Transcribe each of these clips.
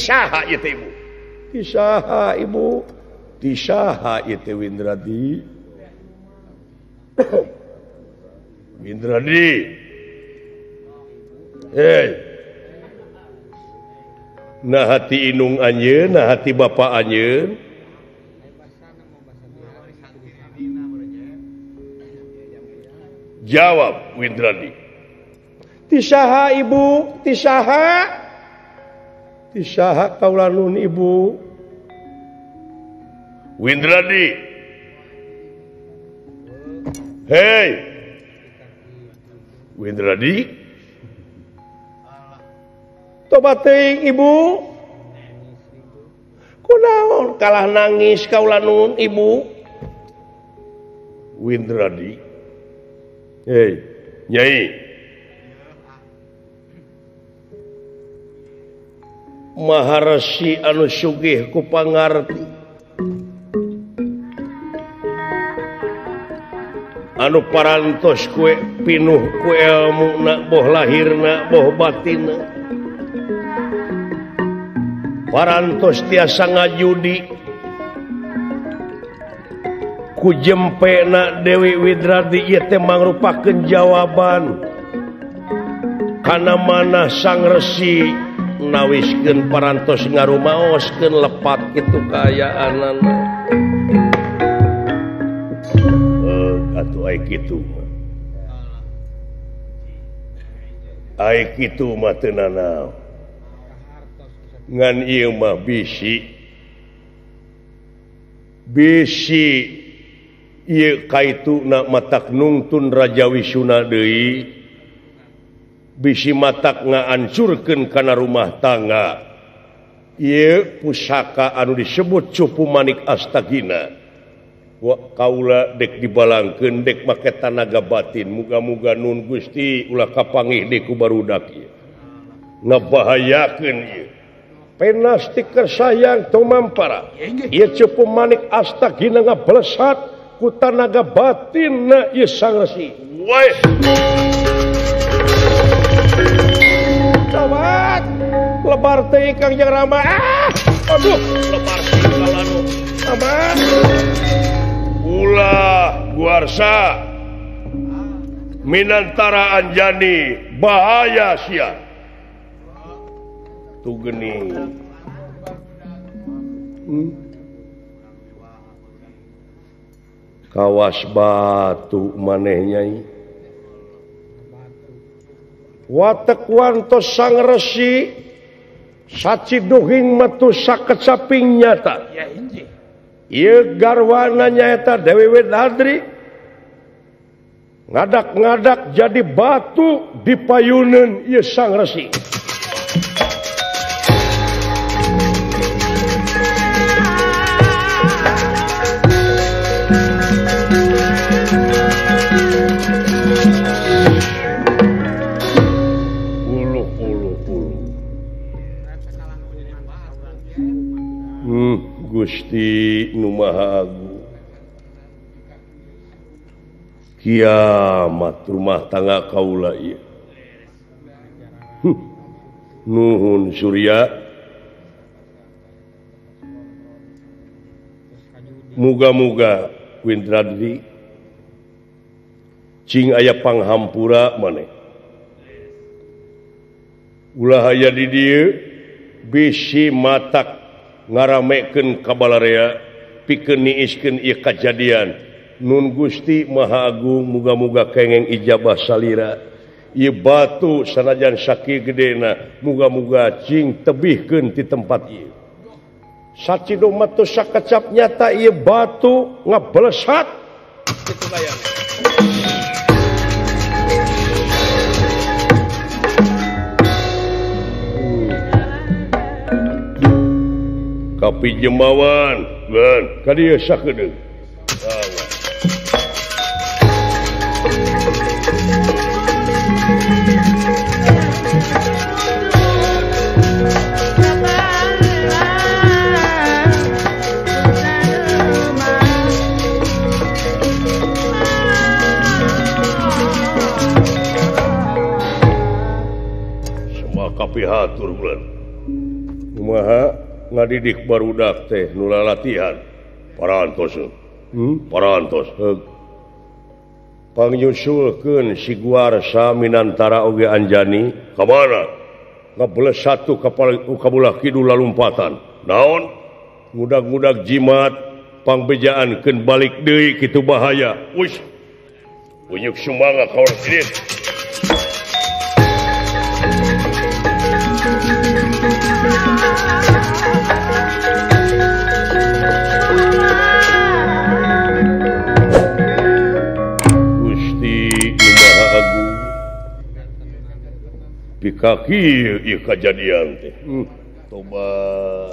saha ieu teh Ibu? Ti saha Ibu? Ti saha ieu teh Windradi? Windradi. Nah hati inung anjeun, nah hati bapak anjeun. Jawab Windradi. Ti saha Ibu? Ti saha? Ti saha kaula nun Ibu? Windradi. Hei. Windradi. Tobat teuing Ibu. Kunaon kalah nangis kaula nun Ibu? Windradi. Hei, Nyai. Maharesi anu sugih ku pangarti. Anu parantos kue pinuh ku ilmuna boh lahirna boh batinna. Parantos tiasa ngajudi ku jempena Dewi Windradi ieu teh mangrupakeun jawaban kana manah sang resi nawiskeun parantos ngarumaoskeun lepat kitu kaayaanana. Atuh ai kitu mah. Ai kitu mah teu nanaon. Ngan ieu mah bisi ieu kaituna matak nungtun Raja Wisuna deui bisi matak ngahancurkeun kana rumah tangga ieu pusaka anu disebut Cupu Manik Astagina kaula dek dibalangkeun dek make tanaga batin muga-muga nun Gusti ulah kapanggih deui ku barudak ieu ngabahayakeun ieu penas ti sayang tumampara ieu Cupu Manik Astagina ngablesat ku tanaga batinna ieu sang resi. Weh. Sobat, lebar teuing Kang Jang Rama. Aduh, lebar teuing kalanu. Sobat. Ulah guarsa. Minantara Anjani bahaya sia. Tu geuning. Kawas batu maneh Nyai. Watek wantos sang resi saciduhing metu sakecaping nyata. Ieu garwana nyaeta Dewi Windradi. Ngadak-ngadak jadi batu dipayuneun ieu sang resi. Gusti Nu Maha Agung. Kiamat rumah tangga kaula ieu. Nuhun Surya. Muga-muga Windradi cing aya panghampura maneh. Ulah aya di dieu bisi matak ngaramekeun kabalarea pikeun niiskeun ieu kajadian nun Gusti Maha Agung muga-muga kengeng ijabah salira ieu batu sanajan sakieu gedena muga-muga cing tebihkeun ti tempat ieu sacido matu sakecap nyata ieu batu ngablesat kitu bayang. Kapi jemawan kan kadieu sakedeung. Semua kapi hatur bulan. Maha ngadidik barudak teh nula latihan parantos pangnyusulkeun si Guarsa Minantara oge Anjani ka mana ngabeles satu kapal kabulah kidul lalumpatan naon ngudag-ngudag jimat pangbejaankeun balik deui kitu bahaya wis unyuk sumanga kawan sidin kaki ieu kajadian teh tobat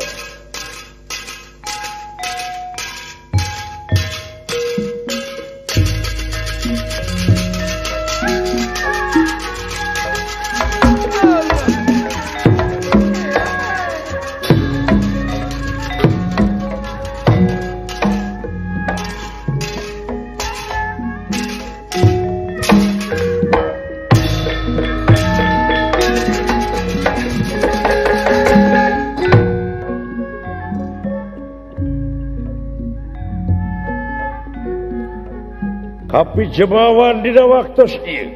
Kapi jemawan dina waktos ieu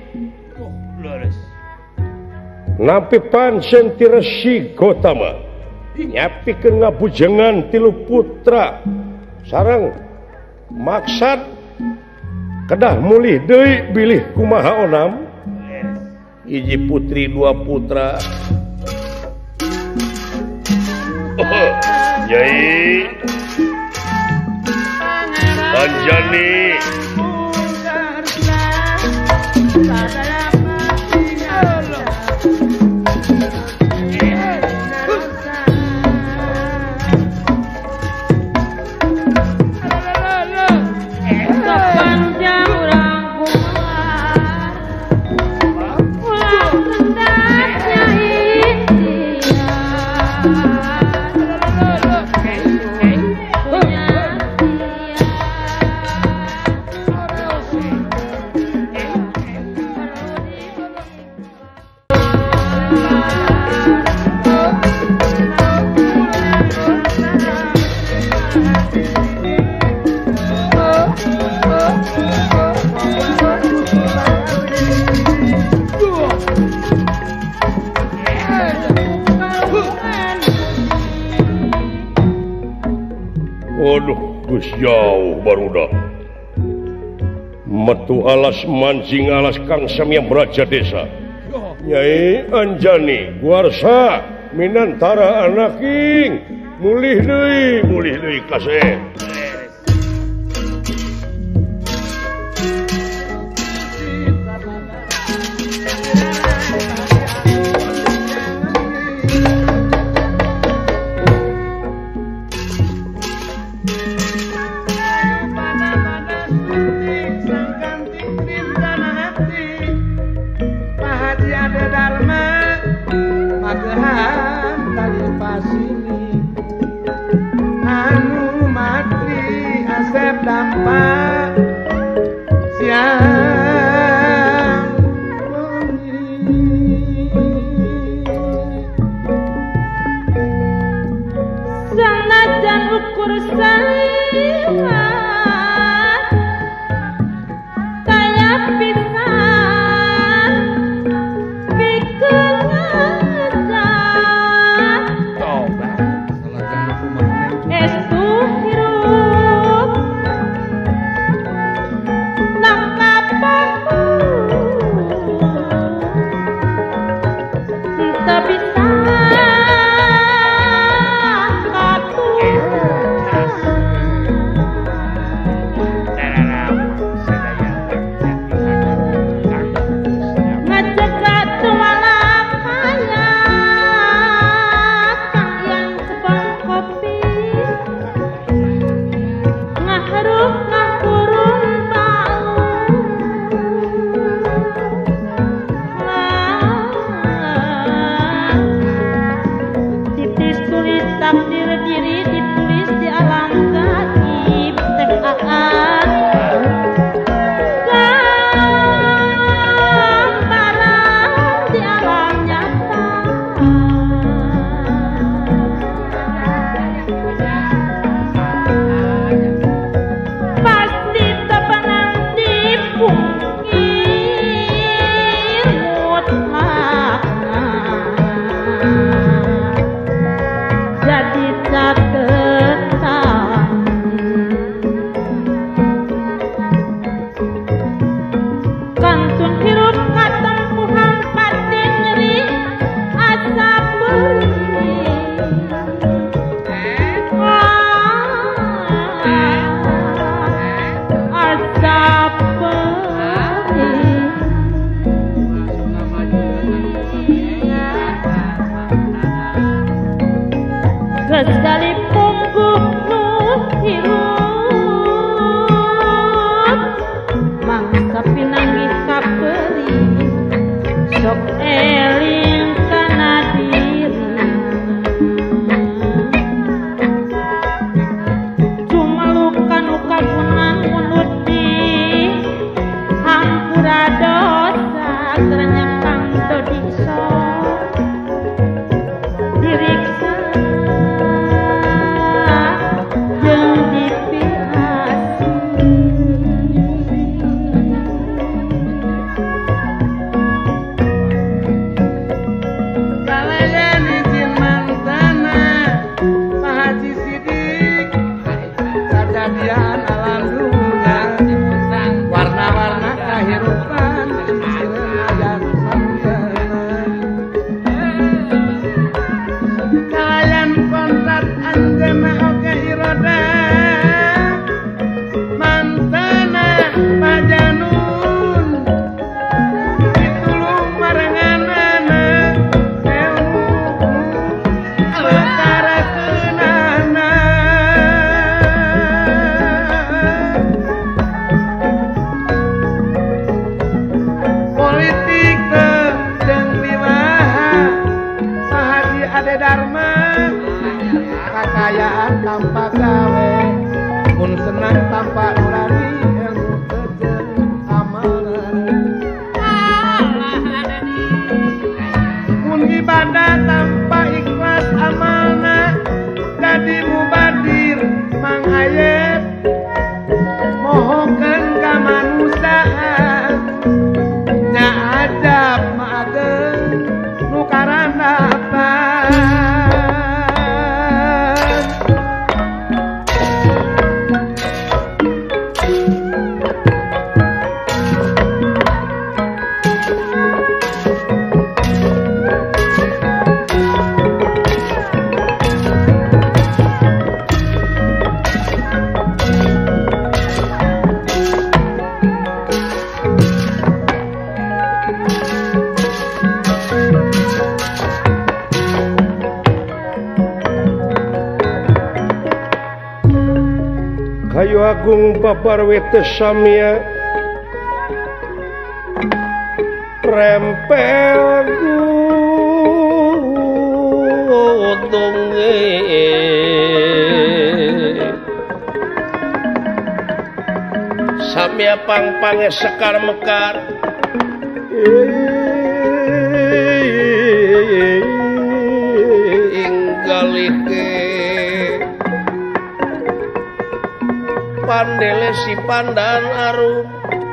nampi pancen ti Resi Gotama nyapikeun ngabujengan tilu putra sareng maksad kedah mulih deui bilih kumaha onam hiji putri dua putra Nyai Anjani jauh barudak metu alas mancing alas Kang Samya Braja Desa Nyai Anjani Guarsa Minantara anaking mulih deui kasih kesalipun nu hirup mangsa pinanggih kaperi sok eling kana diri cuma luka nu kagunang munut di hampura dosa kerenyang dodikso diriksa jeung dipiasi Kalayan izin mantana Pak Haji Sidik Sajadian alam dunia warna-warna kehidupan sirna yang samjana Kalayan kontrak anjeunna oge iroda mantana Pak Janun ditulung marenganana sewu perkara keunana politik jeung limaha Sahaji Ade Dharma kakayaan tanpa gawe mun senang tanpa nurani ilmu kejeun amanah mun ibadah tanpa ikhlas amanah jadi mubadir mang ayep mohokeun ka manusaan nya adab maageun nu karandapan Kayu Agung Babarwe Tesamia Rempel Gudonge Samia pangpange sekar mekar inggalike pandele si pandan arum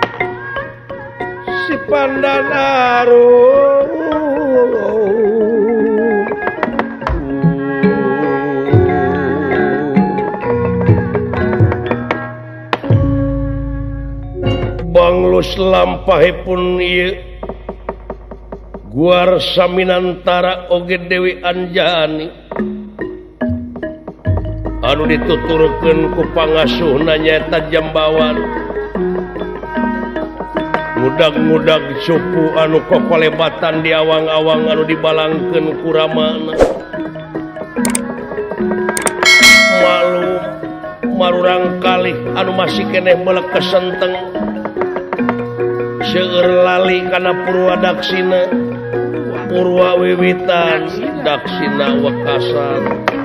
banglus lampahipun ieu guar saminantara oge Dewi Anjani anu dituturkeun ku pangasuhna nyaeta Jambawan mudag-mudag supu anu kokolebatan di awang-awang anu dibalangkeun ku ramana malum marurang kalih anu masih keneh meulek kesenteng seueur lali kana purwa daksina purwa wiwitan daksina wekasan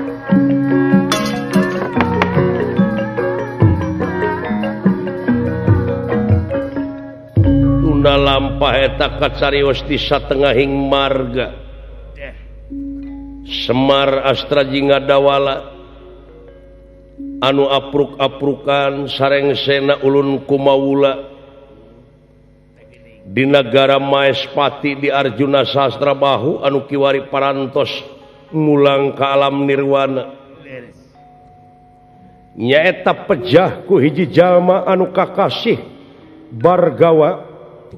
lampah eta kacarios di satengahing marga Semar Astra Jingga Dawala anu apruk-aprukan sarengsena ulun kumawula di negara Maespati di Arjuna Sastra Bahu anu kiwari parantos ngulang ka alam nirwana nyaeta pejah ku hiji jalma anu kakasih bargawa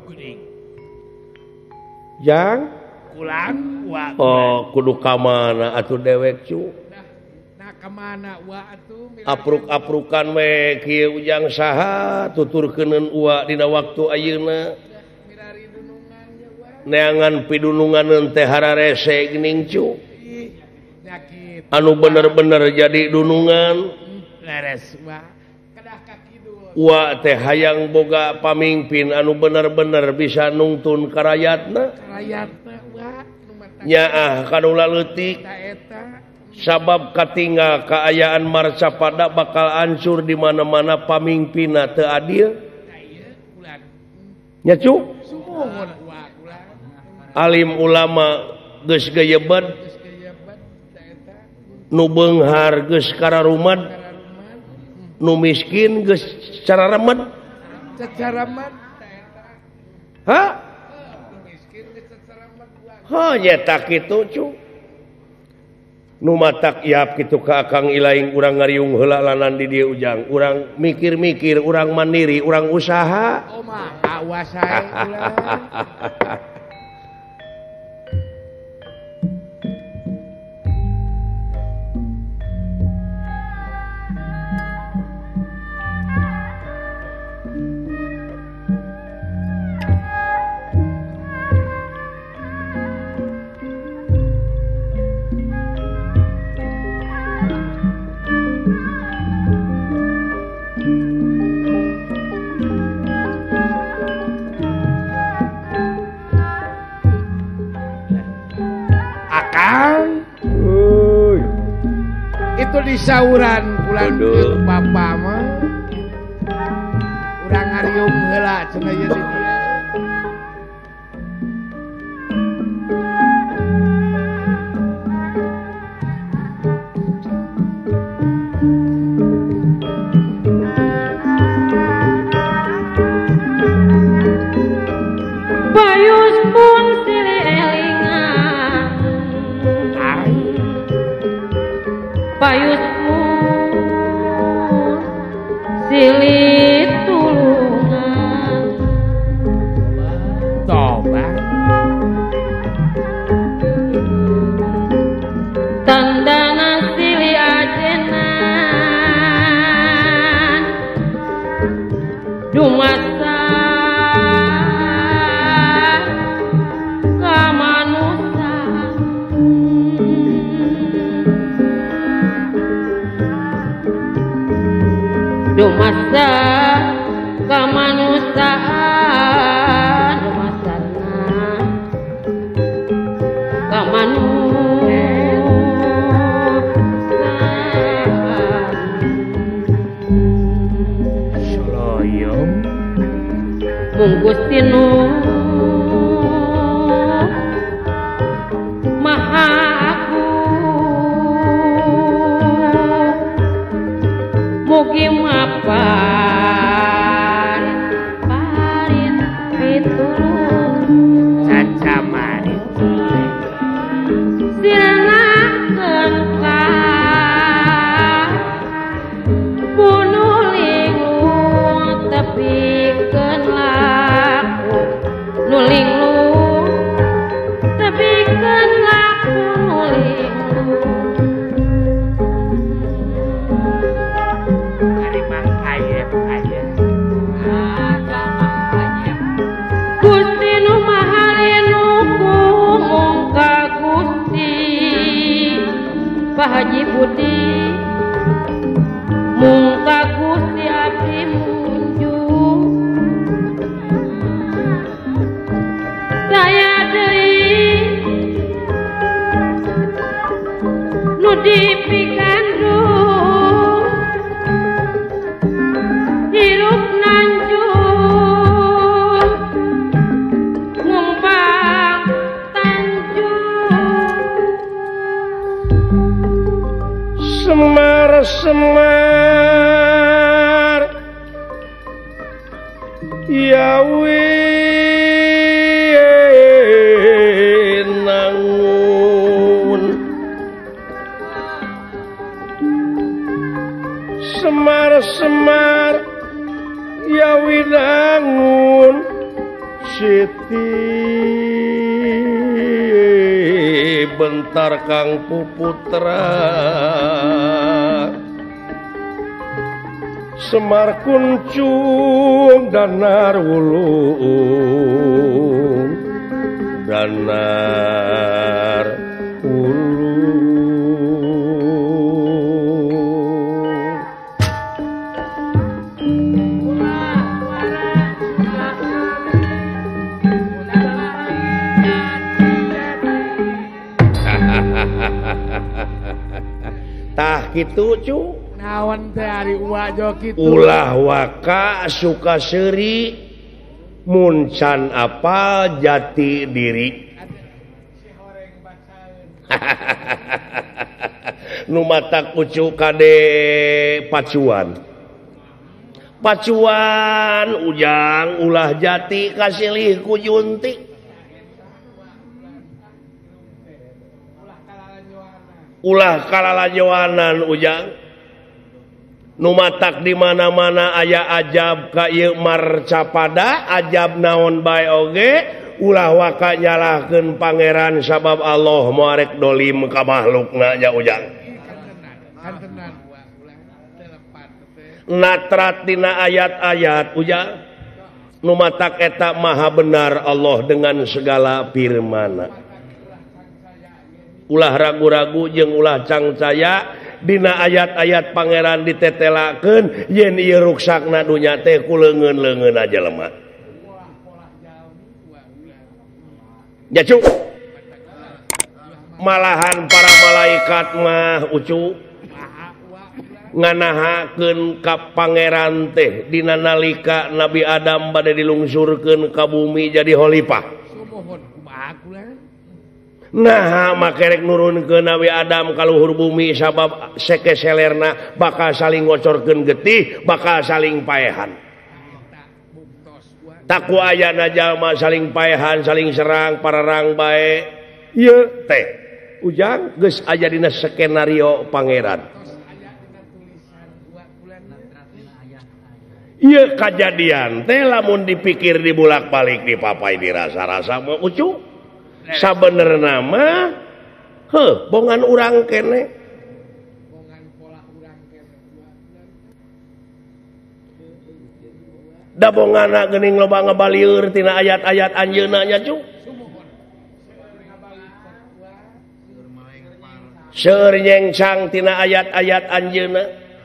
yang pulang oh kudu kamana atuh dewek cu nah kemana wa atuh apruk-aprukan we kieu ujang saha tuturkeuneun uwa dina waktu ayeuna mirari dunungan ya wa neangan pidunungan teh hararese geuning cu yakin anu bener-bener jadi dunungan teh hayang boga pamimpin anu bener-bener bisa nungtun karayatna nyaah kanula leutik sabab katinggal keayaan marcapada bakal hancur di mana-mana pamimpinna teu adil nya cu alim ulama geus gayebet nu beunghar geus kararumad nu miskin geus cara remet nyetak kitu cu nu matak iap kitu ka akang ilaing urang ngariung heula lanan di dieu ujang urang mikir-mikir urang mandiri urang usaha awas hae itu di sauran pulang jeung bapa mah urang ngariung heula cenah ieu di dieu Bayus pun silih elingan Bayus pun silih tulungan toba tandana silih ajenan dumasa dumasa kamanusaan dumasana kamanusaan soloyong mung Gusti nu maha mugi mapan parin pitulung cacamari silanakeun ka bunuh linglung tepikeun laku nu linglung tepikeun laku nu linglung Gusti nu mahalinu kumung ka Gusti Pak Haji Budi mung ka Gusti abdi munjuk saya deui nu dipikandung hirup nanjung ngumpang tanjung semar yawi nangun semar yawi nangun Siti bentar Kang Puputra Semar kuncung danar ulung danar ulung ulah kitu cu naon teh ari uwa jo kitu ulah waka suka seuri muncan apa jati diri nu matak ucu kade pacuan ujang ulah jati kasilih ku junti ulah kalalajoanan ujang nu matak di mana-mana aya ajab ka ieu marcapada ajab naon bae oge ulah waka nyalahkeun pangeran sabab Allah moarek dolim ka makhlukna nya ujang natrat dina ayat-ayat ujang nu matak eta maha benar Allah dengan segala firman-Na ulah ragu-ragu jeung ulah cangcaya dina ayat-ayat pangeran ditetelakeun yen ieu ruksakna dunya teh ku leungeun-leungeun aja lemah ya cu malahan para malaikat mah ucu nganahakeun ka pangeran teh dina nalika Nabi Adam bade dilungsurkeun ka bumi jadi khalifah sumuhun kumaha kula nah makerek nurun ke Nabi Adam kaluhur bumi sabab sekeselerna bakal saling ngocorkeun getih bakal saling paehan taku ayana jalma saling paehan saling serang pararang bae ieu teh ujang geus aya dina skenario pangeran ieu kajadian teh lamun dipikir dibulak-balik dipapai dirasa-rasa mah ucu sabenerna mah bongan urang kene da bongana geuning loba ngabalieur tina ayat-ayat anjeunna nya cu seueur nyengsang tina ayat-ayat anjeunna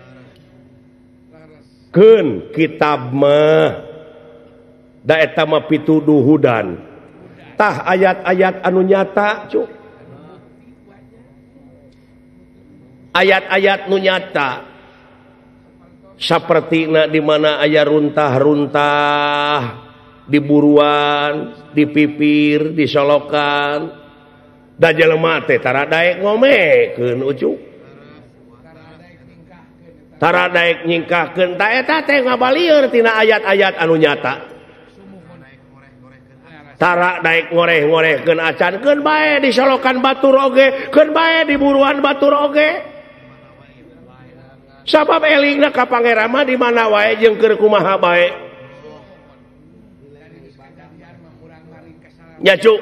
keun kitab mah da eta mah pituduhudan tah ayat-ayat anu nyata cu ayat-ayat nu nyata sapertina di mana aya runtah-runtah di buruan di pipir di solokan da jelema teh tara daek ngomekeun ucu tara daek nyingkahkeun ta eta teh ngabalieur tina ayat-ayat anu nyata tara daek ngoreh-ngorehkeun acan keun bae di solokan batur oge keun bae di buruan batur oge sabab elingna ka pangeran mah di mana wae jeung keur kumaha bae nya cu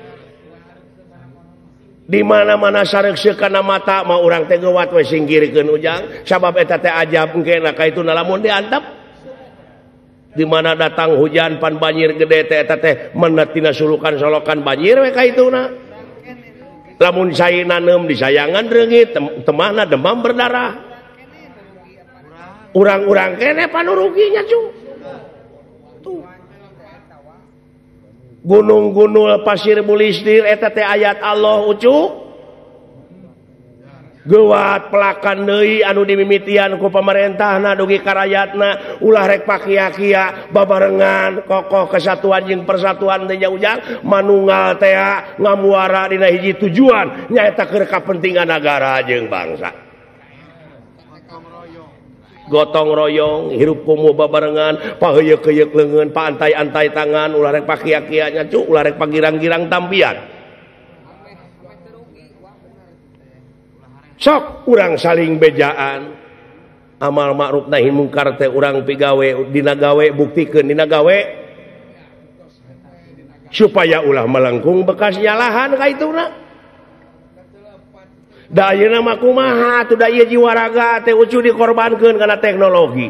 di mana-mana sareuk kana mata mah urang teh geuwat we singkirkeun ujang sabab eta teh ajab engke na kaituna lamun diantep di mana datang hujan pan banjir gede teh eta teh menet tina sulukan solokan banjir we kaituna lamun saina neum disayangan reungit temahna demam berdarah urang-urang kene panuruginya cu gunung-gunung pasir bulistir eta teh ayat Allah ucu geuwat pelakan deui anu dimimitian ku pamarentahna dugi karayatna ulah rek pakia-kia babarengan kokoh kesatuan jeung persatuan teh ujang manunggal teh ngamuara dina hiji tujuan nyaeta keur kapentingan negara jeung bangsa gotong royong hirup kumuh babarengan paheuyeuh-heuyeuh leungeun paantai-antai tangan ulah rek pakia-kia nya cu ulah rek pagirang-girang tampian sok urang saling bejaan amal ma'ruf nahi mungkar teh urang pigawe dina gawe buktikeun dina gawe supaya ulah melengkung bekas nyalahan kaituna da ayeuna mah kumaha teu da ieu jiwa raga teh ucu dikorbankeun kana teknologi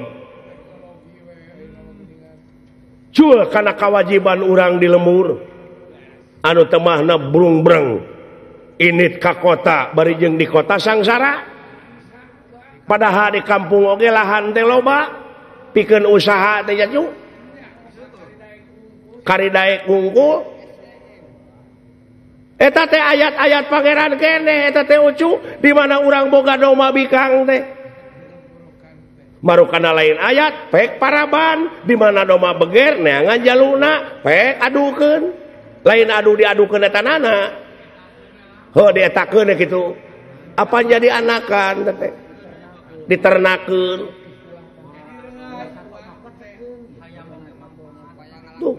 cul kana kewajiban urang di lemur anu teu mahna brung-breng init ka kota bari jeung di kota sangsara padahal di kampung oge lahan teh loba pikeun usaha teh nya cu kari daek ngungkul Eta teh ayat-ayat pangeran kene eta teh ucu di mana urang boga doma bikang teh. Marukana lain ayat pek paraban di mana doma beger neangan jaluna pek adukeun. Lain adu diadukeun eta nana. Heuh dietakeun kitu. Apa jadi anakan teh. Diternakeun. Tuh.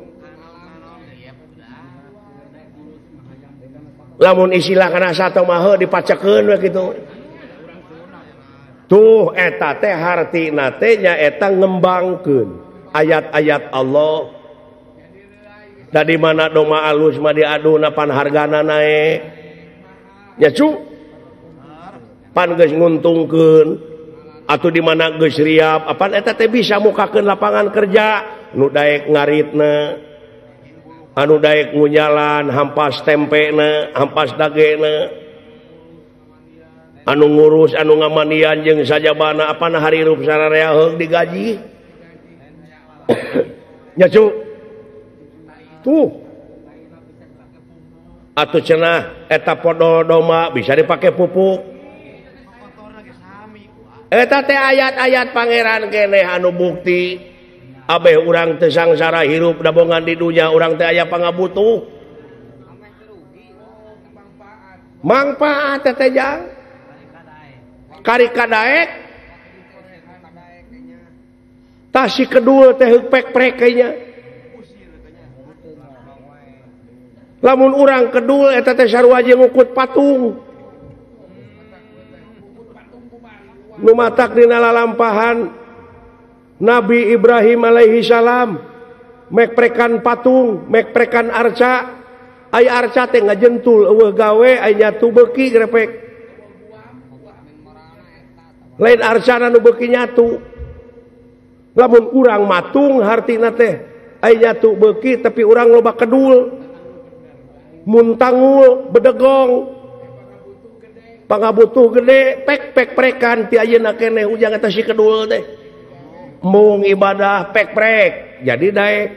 Lamun istilah kana satu mah heuh dipacekeun we kitu. Tuh eta teh hartina teh nyaeta ngembangkeun ayat-ayat Allah. Da di mana doma alus mah diaduna pan hargana naek. Nya cu. Pan geus nguntungkeun atuh di mana geus riap, apan eta teh bisa mukakeun lapangan kerja nu daek ngaritna. Anu daek ngunyalan, hampas tempena, hampas dagena. Anu ngurus anu ngamandian jeung sajabana apana harirup sararea heug digaji. Nya cu. Tuh. Atuh cenah eta podol doma bisa dipake pupuk. Eta teh ayat-ayat pangeran keneh anu bukti abeh urang teu sangsara hirup dabongan di dunya urang teh aya pangabutuh. Mangpaat teh jang. Karika daek tasi kedua teh pek-prek nya lamun urang kedul eta teh sarua jeung ngukut patung nu matak dina lalampahan Nabi Ibrahim alaihi salam mek prekan patung mek prekan arca aya arca teh ngajentul eueuh gawe aya nyatu beuki grepek lain arcana nu beuki nyatu lamun urang matung hartina teh aya nyatu beuki tapi urang loba kedul muntangul bedegong pangabutuh gede pek prekan ti ayeuna keneh ujang eta si kedul teh mung ibadah pek jadi daek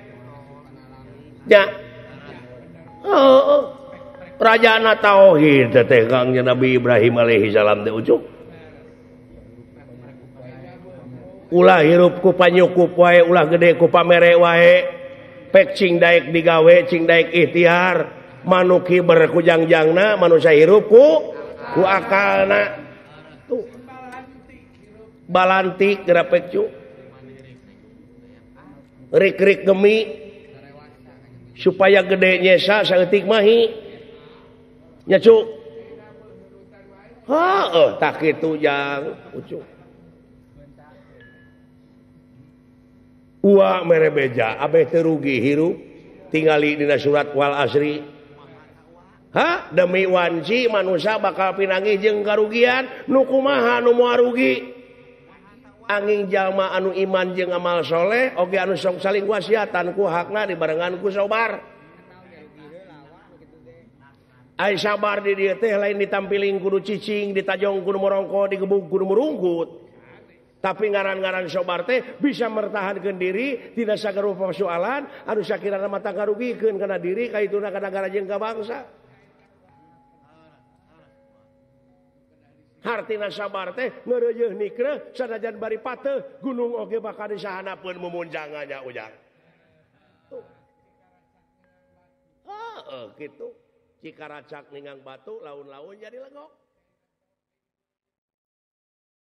nya rajana tauhid teh kang Nabi Ibrahim alaihi salam teh ucuk ulah hirup ku panyukup wae ulah gede ku pamere wae pek cing daek digawe cing daek ikhtiar manuk hiber ku jangjangna manusia hirup ku akalna tuh balantik grapek cu rik-rik gemi supaya gede nyesa saeutik mahi nya cu heuh tak kitu jang ucuk Uwa mere beja abeh teu rugi hirup tingali dina surat wal asri. Demi wanci manusia bakal pinangi jeung karugian nu kumaha nu moal rugi. Anging jalma anu iman jeung amal soleh oge anu sok saling wasiatan ku hakna dibarengan ku sabar. Ai sabar di dieu teh lain ditampiling kudu cicing, ditajong kudu morongko, digebug kudu merungkut. Tapi ngaran-ngaran sobar teh bisa mertahankeun diri tidak sagarupa persoalan anu sakirana mata ngarugikeun kana diri kaituna ka nagara jeung ka bangsa. Hartina sabar teh ngeureuyeuh nikreh sanajan bari pateuh gunung oge bakal disahanapeun mumunjangannya ujang. Kitu. Cikaracak ningang batu laun-laun jadi legok.